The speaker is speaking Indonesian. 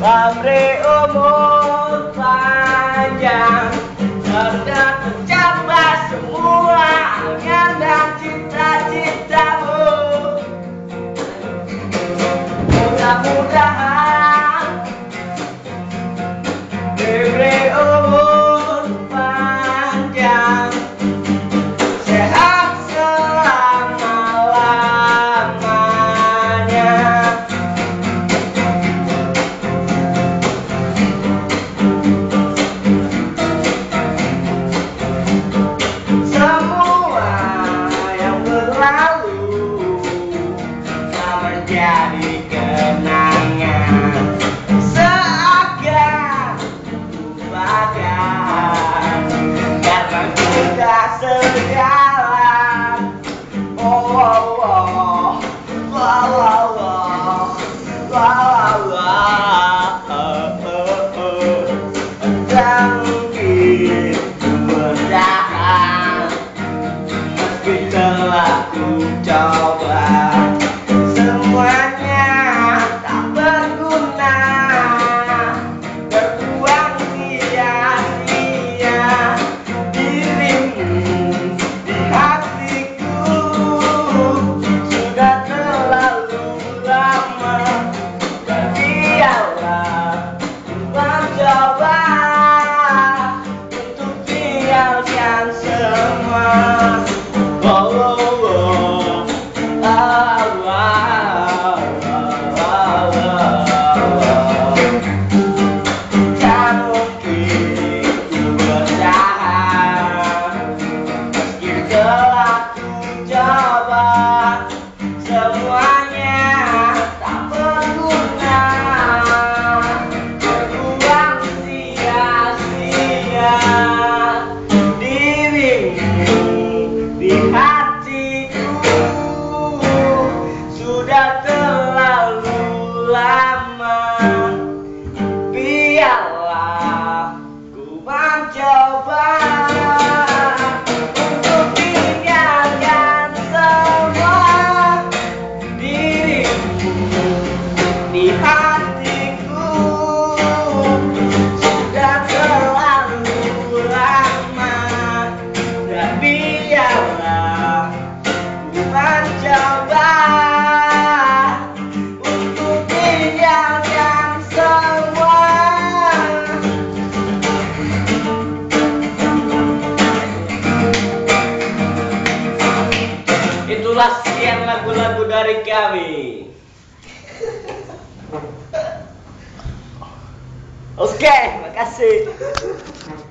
Sampai umur panjang, serta tercapai semua angan dan cita-citamu. Mudah-mudahan diberi umur panjang, sehat selama-lamanya. Semua yang berlalu tak menjadi kenangan, seakan lupakan karena sudah sejalan. Oh, oh, oh, la la la, la la la, dan mungkin bertahan meski telah ku coba. Semuanya tak berguna, terbuang sia-sia. Dirimu di hatiku sudah terlalu lama, dan biarlah ku mencoba untuk tinggalkan semua. Oh, oh, oh. Tak mungkin ku bertahan meski telah ku coba. Semuanya tak berguna, terbuang sia-sia. Dirimu di hatiku sudah terlalu lama, biarlah ku mencoba untuk tinggalkan semua. Dirimu di hatiku sudah terlalu lama, dan biarlah ku mencoba untuk tinggalkan semua. Itulah sekian lagu-lagu dari kami. Oke, makasih.